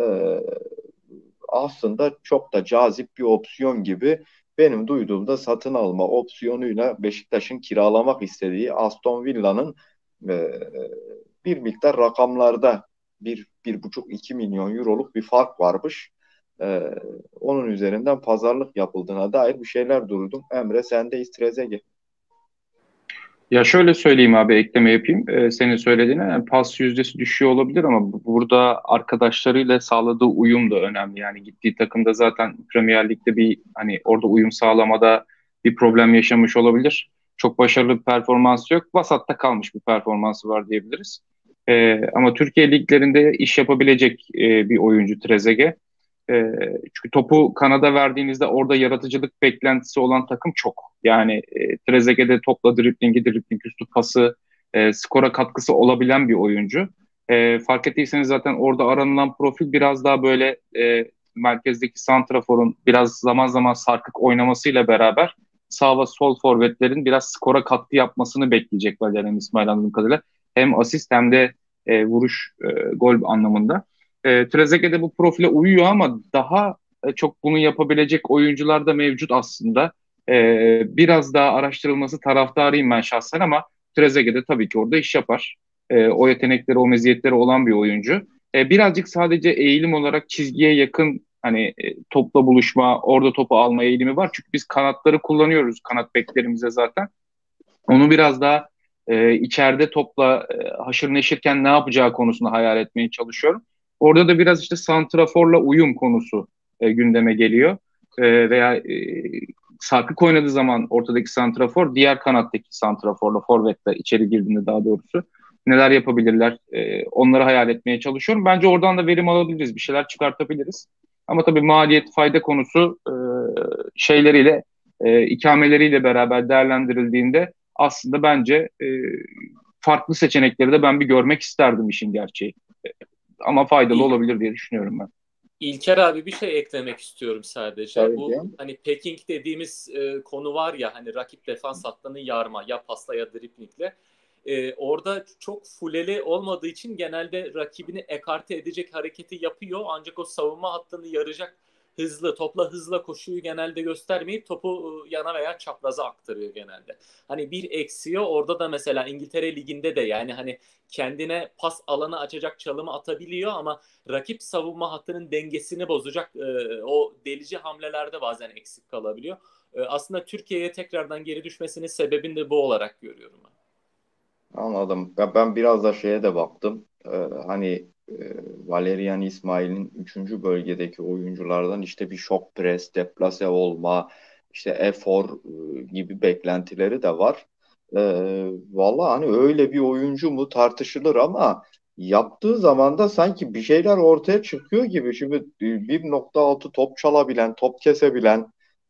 aslında çok da cazip bir opsiyon gibi. Benim duyduğumda satın alma opsiyonuyla Beşiktaş'ın kiralamak istediği Aston Villa'nın e, bir miktar rakamlarda 1,5-2 milyon euroluk bir fark varmış. Onun üzerinden pazarlık yapıldığına dair bir şeyler duydum. Emre sendeyiz, Trezeguet. Ya şöyle söyleyeyim abi, ekleme yapayım. Senin söylediğine yani pas yüzdesi düşüyor olabilir ama burada arkadaşlarıyla sağladığı uyum da önemli. Yani gittiği takımda zaten Premier Lig'de bir hani orada uyum sağlamada bir problem yaşamış olabilir. Çok başarılı bir performansı yok. Vasatta kalmış bir performansı var diyebiliriz. Ama Türkiye liglerinde iş yapabilecek bir oyuncu Trezeguet. Çünkü topu kanada verdiğinizde orada yaratıcılık beklentisi olan takım çok. Yani Trezeguet'de topla dribling üstü pası, skora katkısı olabilen bir oyuncu. Fark ettiyseniz zaten orada aranılan profil biraz daha böyle merkezdeki santraforun biraz zaman zaman sarkık oynamasıyla beraber sağ ve sol forvetlerin biraz skora katkı yapmasını bekleyecek Valerian İsmail anladığım kadarıyla. Hem asist hem de vuruş, gol anlamında. Trezeguet de bu profile uyuyor ama daha çok bunu yapabilecek oyuncular da mevcut aslında. Biraz daha araştırılması taraftarıyım ben şahsen ama Trezeguet de tabii ki orada iş yapar. O yetenekleri, o meziyetleri olan bir oyuncu. Birazcık sadece eğilim olarak çizgiye yakın hani topla buluşma, orada topu alma eğilimi var. Çünkü biz kanatları kullanıyoruz kanat beklerimize zaten. Onu biraz daha içeride topla haşır neşirken ne yapacağı konusunda hayal etmeye çalışıyorum. Orada da biraz işte santraforla uyum konusu gündeme geliyor. Veya sarkık oynadığı zaman ortadaki santrafor diğer kanattaki santraforla forvetle içeri girdiğinde daha doğrusu neler yapabilirler onları hayal etmeye çalışıyorum. Bence oradan da verim alabiliriz, bir şeyler çıkartabiliriz. Ama tabii maliyet fayda konusu şeyleriyle ikameleriyle beraber değerlendirildiğinde aslında bence farklı seçenekleri de ben bir görmek isterdim işin gerçeği. Ama faydalı İl, olabilir diye düşünüyorum ben. İlker abi bir şey eklemek istiyorum sadece. Tabii ki. Bu hani packing dediğimiz konu var ya hani rakip defans hattını yarma ya pasla ya driblingle. Orada çok fuleli olmadığı için genelde rakibini ekarte edecek hareketi yapıyor. Ancak o savunma hattını yaracak topla hızla koşuyu genelde göstermeyip topu yana veya çapraza aktarıyor genelde. Hani bir eksiği orada da mesela İngiltere Ligi'nde de yani hani kendine pas alanı açacak çalımı atabiliyor ama rakip savunma hattının dengesini bozacak o delici hamlelerde bazen eksik kalabiliyor. Aslında Türkiye'ye tekrardan geri düşmesinin sebebini de bu olarak görüyorum ben. Anladım. Ben biraz da şeye de baktım. Hani Valerian İsmail'in üçüncü bölgedeki oyunculardan işte bir şok pres, deplase olma, işte efor gibi beklentileri de var. Vallahi hani öyle bir oyuncu mu tartışılır ama yaptığı zaman da sanki bir şeyler ortaya çıkıyor gibi. Şimdi 1,6 top çalabilen, top kesebilen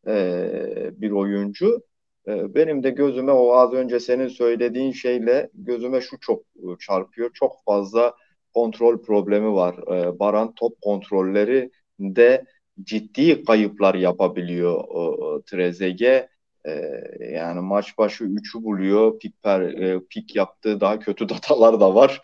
bir oyuncu. Benim de gözüme o az önce senin söylediğin şeyle gözüme şu çok çarpıyor. Çok fazla kontrol problemi var. Baran top kontrolleri de ciddi kayıplar yapabiliyor Trezeguet. Yani maç başı 3'ü buluyor. Pik yaptığı daha kötü datalar da var.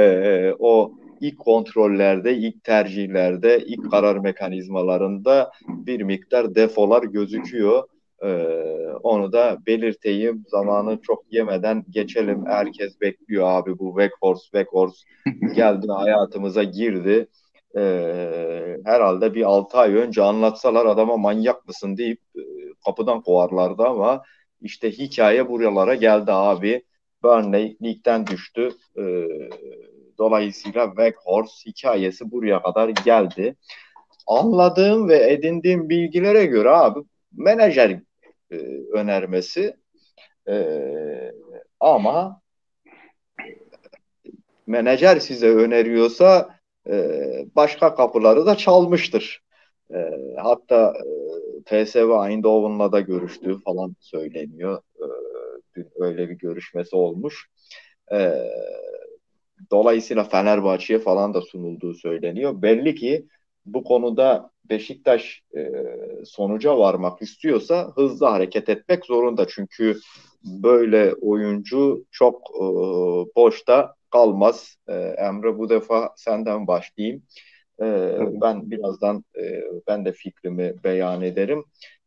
O ilk kontrollerde, ilk tercihlerde, ilk karar mekanizmalarında bir miktar defolar gözüküyor. Onu da belirteyim. Zamanı çok yemeden geçelim. Herkes bekliyor abi bu Weghorst geldi hayatımıza girdi. Herhalde bir 6 ay önce anlatsalar adama manyak mısın deyip kapıdan kovarlardı ama işte hikaye buralara geldi abi. Burnley ligden düştü. Dolayısıyla Weghorst hikayesi buraya kadar geldi. anladığım ve edindiğim bilgilere göre abi menajer e, önermesi. Ama menajer size öneriyorsa başka kapıları da çalmıştır. Hatta PSV Eindhoven'la da görüştüğü falan söyleniyor. Dün öyle bir görüşmesi olmuş. E, Dolayısıyla Fenerbahçe'ye falan da sunulduğu söyleniyor. Belli ki bu konuda Beşiktaş sonuca varmak istiyorsa hızlı hareket etmek zorunda. Çünkü böyle oyuncu çok boşta kalmaz. Emre, bu defa senden başlayayım. Tabii. Ben birazdan ben de fikrimi beyan ederim.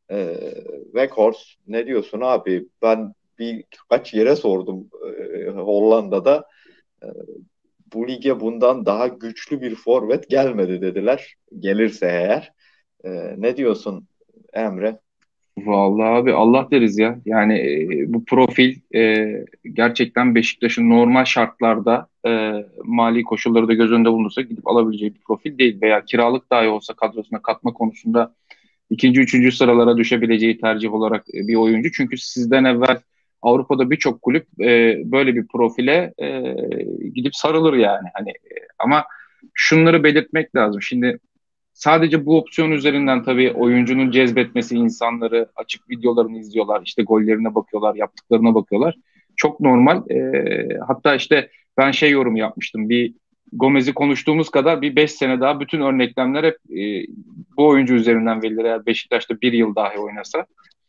Weghorst, ne diyorsun abi? Ben birkaç yere sordum Hollanda'da. E, Bu lige bundan daha güçlü bir forvet gelmedi dediler. Gelirse eğer. Ne diyorsun Emre? Vallahi abi Allah deriz ya. Yani bu profil gerçekten Beşiktaş'ın normal şartlarda mali koşulları da göz önünde bulundursa gidip alabileceği bir profil değil. Veya kiralık dahi olsa kadrosuna katma konusunda ikinci, üçüncü sıralara düşebileceği tercih olarak bir oyuncu. Çünkü sizden evvel Avrupa'da birçok kulüp böyle bir profile gidip sarılır yani. Hani ama şunları belirtmek lazım. Şimdi sadece bu opsiyon üzerinden tabii oyuncunun cezbetmesi, insanları açık videolarını izliyorlar, işte gollerine bakıyorlar, yaptıklarına bakıyorlar. Çok normal. Hatta işte ben şey yorum yapmıştım. Bir Gomez'i konuştuğumuz kadar bir 5 sene daha bütün örneklemler hep bu oyuncu üzerinden verilir eğer Beşiktaş'ta bir yıl dahi oynasa.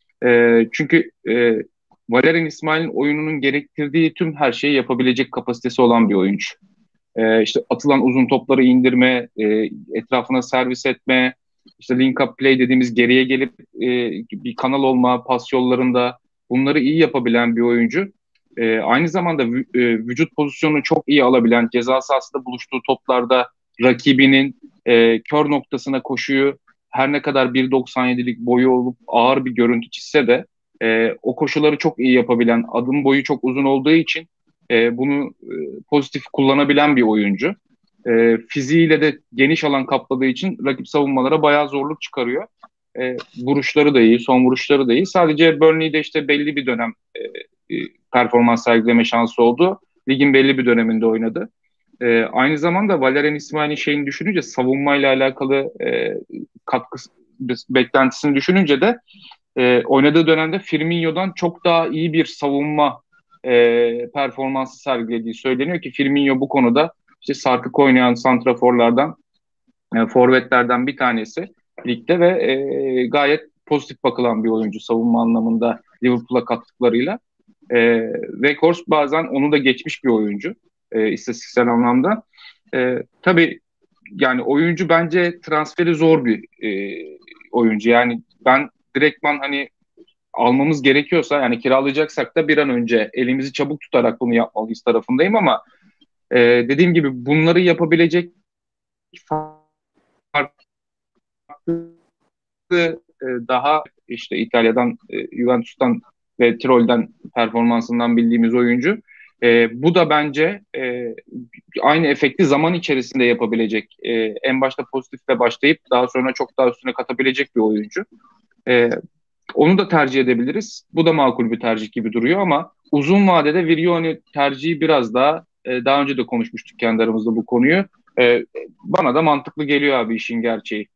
Çünkü Valerian İsmail'in oyununun gerektirdiği tüm her şeyi yapabilecek kapasitesi olan bir oyuncu. İşte atılan uzun topları indirme, etrafına servis etme, işte link up play dediğimiz geriye gelip bir kanal olma, pas yollarında bunları iyi yapabilen bir oyuncu. Aynı zamanda vücut pozisyonunu çok iyi alabilen, ceza sahasında buluştuğu toplarda rakibinin kör noktasına koşuyu her ne kadar 1.97'lik boyu olup ağır bir görüntü çizse de o koşuları çok iyi yapabilen, adım boyu çok uzun olduğu için bunu pozitif kullanabilen bir oyuncu. Fiziğiyle de geniş alan kapladığı için rakip savunmalara bayağı zorluk çıkarıyor. Vuruşları da iyi, son vuruşları da iyi. Sadece Burnley'de işte belli bir dönem performans sergileme şansı oldu. Ligin belli bir döneminde oynadı. Aynı zamanda Valerian İsmail'in şeyini düşününce savunmayla alakalı katkısı beklentisini düşününce de oynadığı dönemde Firmino'dan çok daha iyi bir savunma performansı sergilediği söyleniyor ki Firmino bu konuda işte sarkık oynayan santraforlardan, forvetlerden bir tanesi ligde ve gayet pozitif bakılan bir oyuncu savunma anlamında Liverpool'a kattıklarıyla. Weghorst bazen onu da geçmiş bir oyuncu istatistiksel anlamda. Tabii yani oyuncu bence transferi zor bir oyuncu. Yani ben direktman hani almamız gerekiyorsa yani kiralayacaksak da bir an önce elimizi çabuk tutarak bunu yapmalıyız tarafındayım ama dediğim gibi bunları yapabilecek farklı daha işte İtalya'dan, Juventus'tan ve Tirol'den performansından bildiğimiz oyuncu. Bu da bence aynı efekti zaman içerisinde yapabilecek. En başta pozitifle başlayıp daha sonra çok daha üstüne katabilecek bir oyuncu. E, Onu da tercih edebiliriz. Bu da makul bir tercih gibi duruyor ama uzun vadede Virioni tercihi biraz daha önce de konuşmuştuk kendi aramızda bu konuyu. Bana da mantıklı geliyor abi işin gerçeği.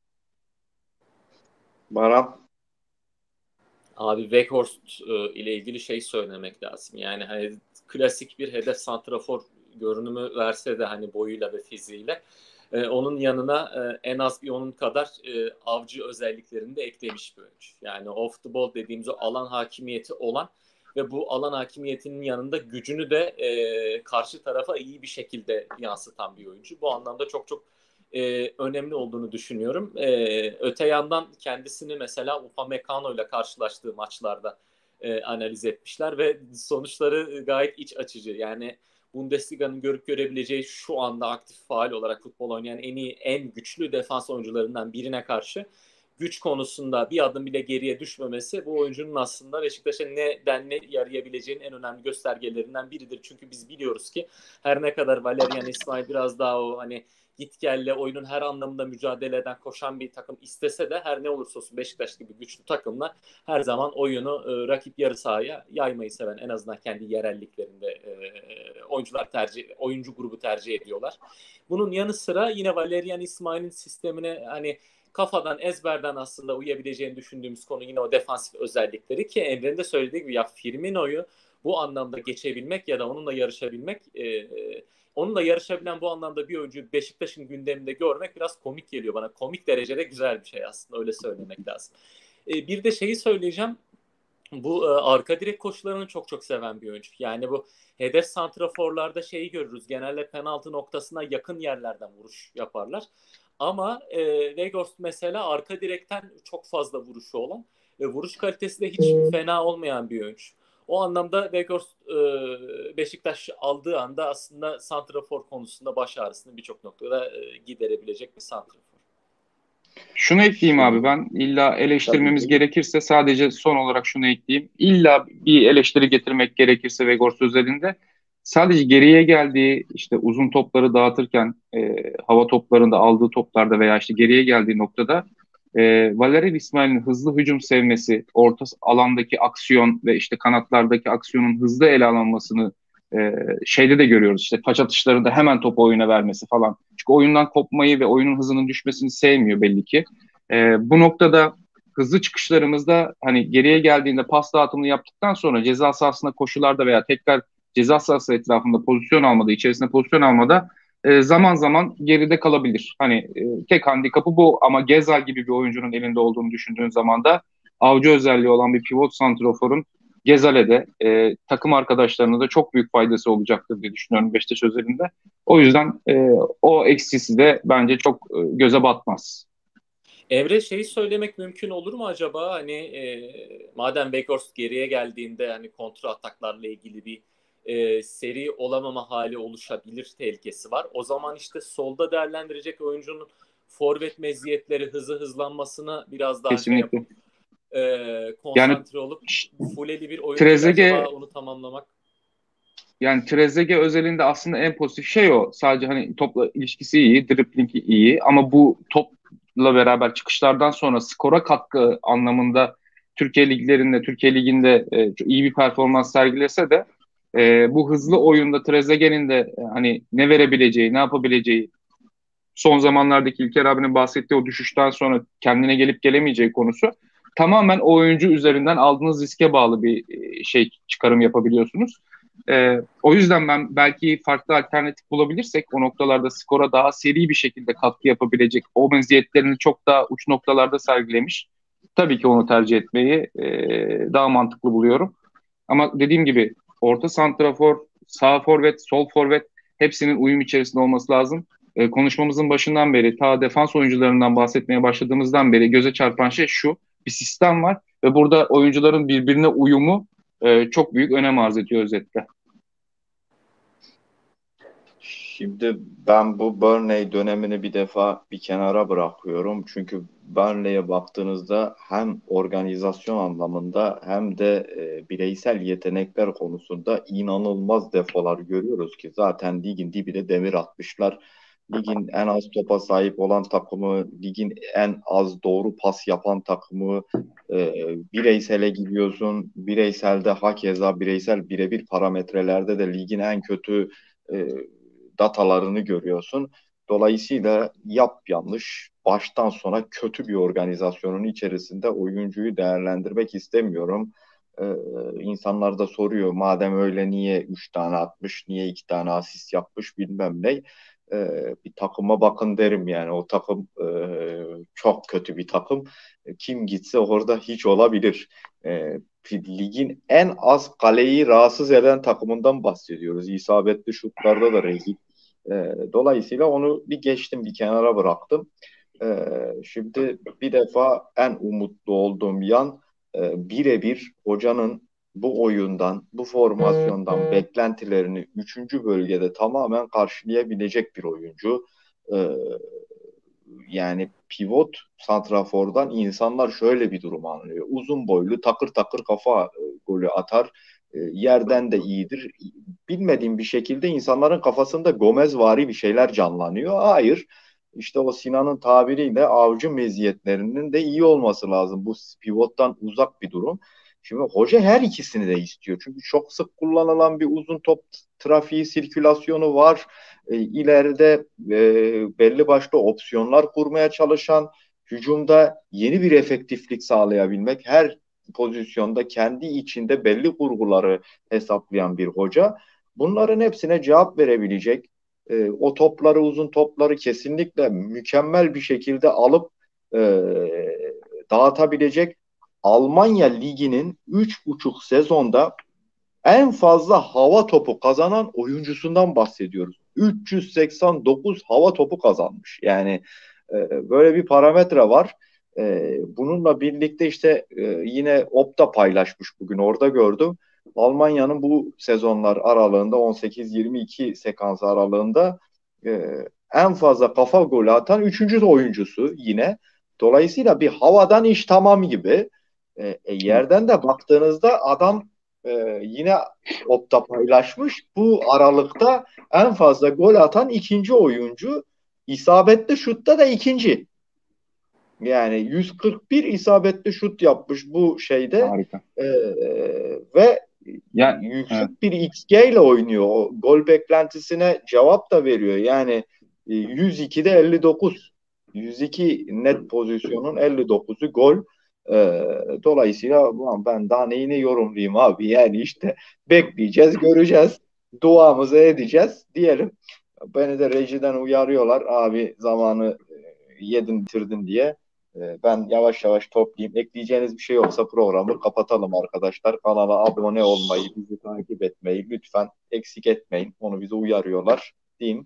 Bana Abi Weghorst ile ilgili şey söylemek lazım. Yani hani klasik bir hedef santrafor görünümü verse de hani boyuyla ve fiziğiyle onun yanına en az bir onun kadar avcı özelliklerini de eklemiş bir oyuncu. Yani off the ball dediğimiz o alan hakimiyeti olan ve bu alan hakimiyetinin yanında gücünü de karşı tarafa iyi bir şekilde yansıtan bir oyuncu. Bu anlamda çok çok önemli olduğunu düşünüyorum. Öte yandan kendisini mesela Upamecano ile karşılaştığı maçlarda analiz etmişler ve sonuçları gayet iç açıcı. Yani Bundesliga'nın görüp görebileceği şu anda aktif faal olarak futbol oynayan en iyi, en güçlü defans oyuncularından birine karşı güç konusunda bir adım bile geriye düşmemesi bu oyuncunun aslında Beşiktaş'a ne yarayabileceğinin en önemli göstergelerinden biridir. Çünkü biz biliyoruz ki her ne kadar Valerian İsmail biraz daha o hani git gelle oyunun her anlamında mücadele eden, koşan bir takım istese de her ne olursa olsun Beşiktaş gibi güçlü takımla her zaman oyunu rakip yarı sahaya yaymayı seven, en azından kendi yerelliklerinde oyuncu grubu tercih ediyorlar. Bunun yanı sıra yine Valerian İsmail'in sistemine hani kafadan ezberden aslında uyabileceğini düşündüğümüz konu yine o defansif özellikleri ki Emre'nin de söylediği gibi ya Firmino'yu bu anlamda geçebilmek ya da onunla yarışabilen bu anlamda bir oyuncuyu Beşiktaş'ın gündeminde görmek biraz komik geliyor bana. Komik derecede güzel bir şey aslında, öyle söylemek lazım. Bir de şeyi söyleyeceğim. Bu arka direk koşularını çok çok seven bir oyuncu. Yani bu hedef santraforlarda şeyi görürüz. Genelde penaltı noktasına yakın yerlerden vuruş yaparlar. Ama Weghorst mesela arka direkten çok fazla vuruşu olan ve vuruş kalitesi de hiç fena olmayan bir oyuncu. O anlamda Weghorst Beşiktaş aldığı anda aslında santrafor konusunda baş ağrısını birçok noktada giderebilecek bir santrafor. Şunu ekleyeyim abi, ben illa eleştirmemiz gerekirse sadece son olarak şunu ekleyeyim. İlla bir eleştiri getirmek gerekirse Weghorst özelinde sadece geriye geldiği işte uzun topları dağıtırken hava toplarında aldığı toplarda veya işte geriye geldiği noktada Valerian İsmail'in hızlı hücum sevmesi, orta alandaki aksiyon ve işte kanatlardaki aksiyonun hızlı ele alınmasını şeyde de görüyoruz. İşte taç atışlarında hemen topu oyuna vermesi falan. Çünkü oyundan kopmayı ve oyunun hızının düşmesini sevmiyor belli ki. Bu noktada hızlı çıkışlarımızda hani geriye geldiğinde pas dağıtımını yaptıktan sonra ceza sahasında koşularda veya tekrar ceza sahası etrafında pozisyon almada, içerisinde pozisyon almada zaman zaman geride kalabilir. Hani tek handikapı bu, ama Gezal gibi bir oyuncunun elinde olduğunu düşündüğün zaman da avcı özelliği olan bir pivot santroforun Gezal'e de takım arkadaşlarına da çok büyük faydası olacaktır diye düşünüyorum Beşiktaş özelinde. O yüzden o eksisi de bence çok göze batmaz. Emre, şeyi söylemek mümkün olur mu acaba? Hani madem Weghorst geriye geldiğinde hani kontra ataklarla ilgili bir seri olamama hali oluşabilir tehlikesi var. O zaman işte solda değerlendirecek oyuncunun forvet meziyetleri, hızlanmasını biraz daha şey Kesinlikle. yapıp Yani konsantre olup fuleli bir oyuncuyla Trezeguet, acaba onu tamamlamak. yani Trezeguet özelinde aslında en pozitif şey o. Sadece hani topla ilişkisi iyi, driblingi iyi, ama bu topla beraber çıkışlardan sonra skora katkı anlamında Türkiye Ligi'nde çok iyi bir performans sergilese de bu hızlı oyunda Trezeguet'in de hani ne verebileceği, ne yapabileceği, son zamanlardaki İlker abinin bahsettiği o düşüşten sonra kendine gelip gelemeyeceği konusu tamamen o oyuncu üzerinden aldığınız riske bağlı bir çıkarım yapabiliyorsunuz. O yüzden ben belki farklı alternatif bulabilirsek o noktalarda skora daha seri bir şekilde katkı yapabilecek, o meziyetlerini çok daha uç noktalarda sergilemiş. Tabii ki onu tercih etmeyi daha mantıklı buluyorum. Ama dediğim gibi orta santrafor, sağ forvet, sol forvet hepsinin uyum içerisinde olması lazım. Konuşmamızın başından beri, ta defans oyuncularından bahsetmeye başladığımızdan beri göze çarpan şey şu: bir sistem var ve burada oyuncuların birbirine uyumu çok büyük önem arz ediyor özetle. Şimdi ben bu Burnley dönemini bir defa bir kenara bırakıyorum. Çünkü Burnley'e baktığınızda hem organizasyon anlamında hem de bireysel yetenekler konusunda inanılmaz defolar görüyoruz ki zaten ligin dibine demir atmışlar. Ligin en az topa sahip olan takımı, ligin en az doğru pas yapan takımı, bireysele gidiyorsun. Bireyselde hakeza bireysel birebir parametrelerde de ligin en kötü e, datalarını görüyorsun. Dolayısıyla yap yanlış, baştan sona kötü bir organizasyonun içerisinde oyuncuyu değerlendirmek istemiyorum. İnsanlar da soruyor, madem öyle niye 3 tane atmış, niye 2 tane asist yapmış bilmem ne. Bir takıma bakın derim yani. O takım çok kötü bir takım. Kim gitse orada hiç olabilir. Ligin en az kaleyi rahatsız eden takımından bahsediyoruz. İsabetli şutlarda da rezil. Dolayısıyla onu bir geçtim, bir kenara bıraktım. Şimdi bir defa en umutlu olduğum yan birebir hocanın bu oyundan, bu formasyondan beklentilerini üçüncü bölgede tamamen karşılayabilecek bir oyuncu. Ee, yani pivot santrafordan insanlar şöyle bir durum anlıyor. Uzun boylu takır takır kafa golü atar. Yerden de iyidir. Bilmediğim bir şekilde insanların kafasında Gomezvari bir şeyler canlanıyor. Hayır. İşte o Sinan'ın tabiriyle avcı meziyetlerinin de iyi olması lazım. Bu pivottan uzak bir durum. Şimdi hoca her ikisini de istiyor. Çünkü çok sık kullanılan bir uzun top trafiği, sirkülasyonu var. İleride belli başlı opsiyonlar kurmaya çalışan, hücumda yeni bir efektiflik sağlayabilmek, her pozisyonda kendi içinde belli kurguları hesaplayan bir hoca. Bunların hepsine cevap verebilecek, o topları, uzun topları kesinlikle mükemmel bir şekilde alıp dağıtabilecek, Almanya Ligi'nin 3,5 sezonda en fazla hava topu kazanan oyuncusundan bahsediyoruz. 389 hava topu kazanmış. Yani böyle bir parametre var. Bununla birlikte işte yine Opta paylaşmış, bugün orada gördüm. Almanya'nın bu sezonlar aralığında 18-22 sekans aralığında en fazla kafa golü atan 3. oyuncusu yine. Dolayısıyla bir havadan iş tamam gibi. Yerden de baktığınızda adam yine Opta paylaşmış. Bu aralıkta en fazla gol atan 2. oyuncu. İsabetli şutta da 2. Yani 141 isabetli şut yapmış bu şeyde. Harika. Ve Ya, yüksek evet. bir XG ile oynuyor. O gol beklentisine cevap da veriyor. Yani 102'de 59. 102 net pozisyonun 59'u gol. Dolayısıyla ben daha neyini yorumlayayım abi. Yani işte bekleyeceğiz, göreceğiz. Duamızı edeceğiz diyelim. Beni de rejiden uyarıyorlar. Abi zamanı yedin bitirdin diye. Ben yavaş yavaş toplayayım. Ekleyeceğiniz bir şey yoksa programı kapatalım arkadaşlar. Kanala abone olmayı, bizi takip etmeyi lütfen eksik etmeyin. Onu bize uyarıyorlar diyeyim.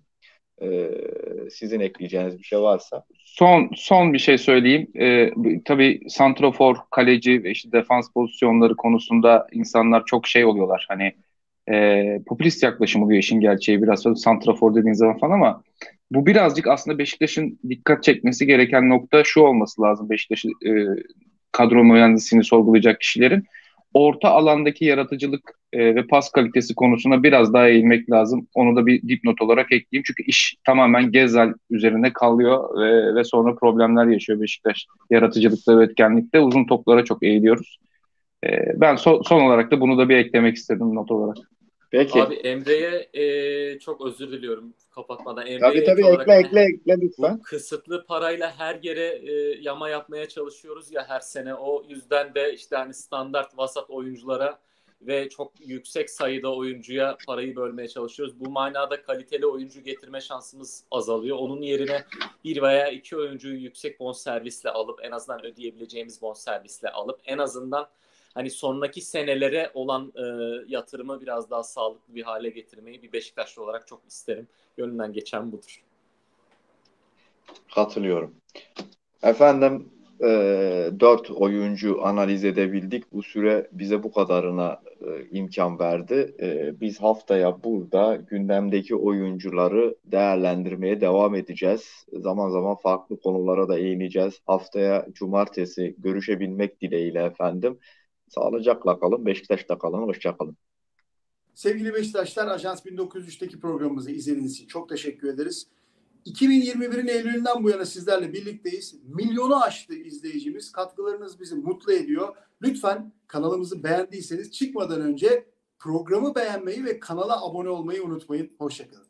Sizin ekleyeceğiniz bir şey varsa. Son bir şey söyleyeyim. Tabii santrafor, kaleci ve işte defans pozisyonları konusunda insanlar çok şey oluyorlar. Hani popülist yaklaşım oluyor işin gerçeği, biraz sonra santrafor dediğin zaman falan, ama bu birazcık aslında Beşiktaş'ın dikkat çekmesi gereken nokta şu olması lazım. Beşiktaş'ın kadro mühendisliğini sorgulayacak kişilerin orta alandaki yaratıcılık ve pas kalitesi konusuna biraz daha eğilmek lazım. Onu da bir dipnot olarak ekleyeyim. Çünkü iş tamamen Gezzal üzerine kalıyor ve sonra problemler yaşıyor Beşiktaş. Yaratıcılıkta ve etkenlikte uzun toplara çok eğiliyoruz. Ben son olarak da bunu da bir eklemek istedim not olarak. Peki. Abi Emre'ye çok özür diliyorum kapatmadan. Emre'ye Tabii olarak ekle lütfen. bu kısıtlı parayla her yere yama yapmaya çalışıyoruz ya her sene. O yüzden de işte hani standart vasat oyunculara ve çok yüksek sayıda oyuncuya parayı bölmeye çalışıyoruz. Bu manada kaliteli oyuncu getirme şansımız azalıyor. Onun yerine 1 veya 2 oyuncuyu yüksek bonservisle alıp, en azından ödeyebileceğimiz bonservisle alıp, en azından hani sonraki senelere olan yatırımı biraz daha sağlıklı bir hale getirmeyi bir Beşiktaşlı olarak çok isterim. Gönlümden geçen budur. Katılıyorum. Efendim 4 oyuncu analiz edebildik. Bu süre bize bu kadarına imkan verdi. Biz haftaya burada gündemdeki oyuncuları değerlendirmeye devam edeceğiz. Zaman zaman farklı konulara da eğileceğiz. Haftaya cumartesi görüşebilmek dileğiyle efendim. Sağlıcakla kalın, Beşiktaş'ta kalın, hoşça kalın. Sevgili Beşiktaşlar, Ajans 1903'teki programımızı izlediğiniz için çok teşekkür ederiz. 2021'in Eylül'ünden bu yana sizlerle birlikteyiz. Milyonu aştı izleyicimiz. Katkılarınız bizi mutlu ediyor. Lütfen kanalımızı beğendiyseniz çıkmadan önce programı beğenmeyi ve kanala abone olmayı unutmayın. Hoşça kalın.